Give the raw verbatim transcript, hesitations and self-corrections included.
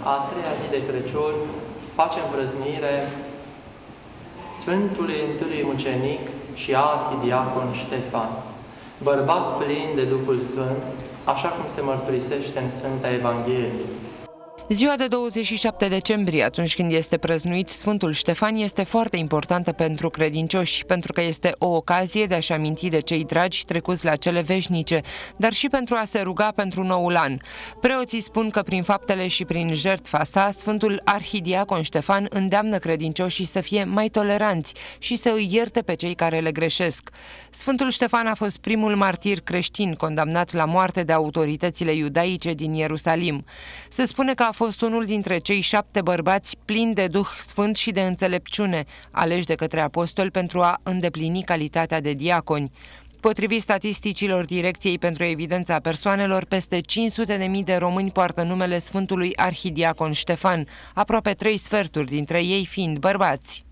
a treia zi de Crăciun, facem prăznuire Sfântului întâi mucenic și arhidiacon Ștefan, bărbat plin de Duhul Sfânt, așa cum se mărturisește în Sfânta Evanghelie. Ziua de douăzeci și șapte decembrie, atunci când este prăznuit Sfântul Ștefan, este foarte importantă pentru credincioși, pentru că este o ocazie de a-și aminti de cei dragi trecuți la cele veșnice, dar și pentru a se ruga pentru noul an. Preoții spun că prin faptele și prin jertfa sa, Sfântul Arhidiacon Ștefan îndeamnă credincioșii să fie mai toleranți și să îi ierte pe cei care le greșesc. Sfântul Ștefan a fost primul martir creștin condamnat la moarte de autoritățile iudaice din Ierusalim. Se spune că a fost unul dintre cei șapte bărbați plini de Duh Sfânt și de înțelepciune, aleși de către apostoli pentru a îndeplini calitatea de diaconi. Potrivit statisticilor Direcției pentru Evidența Persoanelor, peste cinci sute de mii de români poartă numele Sfântului Arhidiacon Ștefan, aproape trei sferturi dintre ei fiind bărbați.